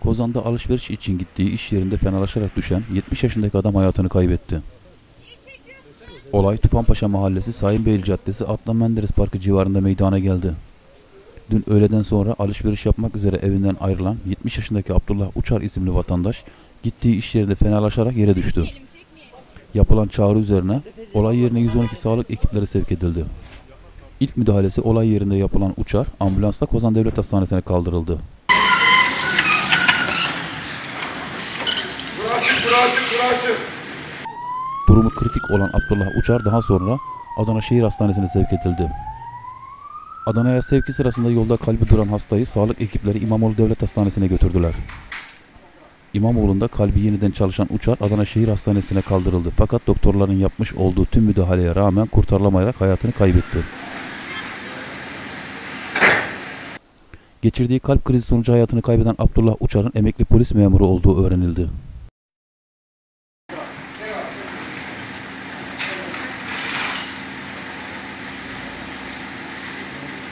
Kozan'da alışveriş için gittiği iş yerinde fenalaşarak düşen 70 yaşındaki adam hayatını kaybetti. Olay Tufanpaşa Mahallesi Sayınbeyli Caddesi Adnan Menderes Parkı civarında meydana geldi. Dün öğleden sonra alışveriş yapmak üzere evinden ayrılan 70 yaşındaki Abdullah Uçar isimli vatandaş gittiği iş yerinde fenalaşarak yere düştü. Yapılan çağrı üzerine olay yerine 112 sağlık ekipleri sevk edildi. İlk müdahalesi olay yerinde yapılan Uçar ambulansla Kozan Devlet Hastanesi'ne kaldırıldı. Durumu kritik olan Abdullah Uçar daha sonra Adana Şehir Hastanesi'ne sevk edildi. Adana'ya sevki sırasında yolda kalbi duran hastayı sağlık ekipleri İmamoğlu Devlet Hastanesi'ne götürdüler. İmamoğlu'nda kalbi yeniden çalışan Uçar Adana Şehir Hastanesi'ne kaldırıldı fakat doktorların yapmış olduğu tüm müdahaleye rağmen kurtarılamayarak hayatını kaybetti. Geçirdiği kalp krizi sonucu hayatını kaybeden Abdullah Uçar'ın emekli polis memuru olduğu öğrenildi.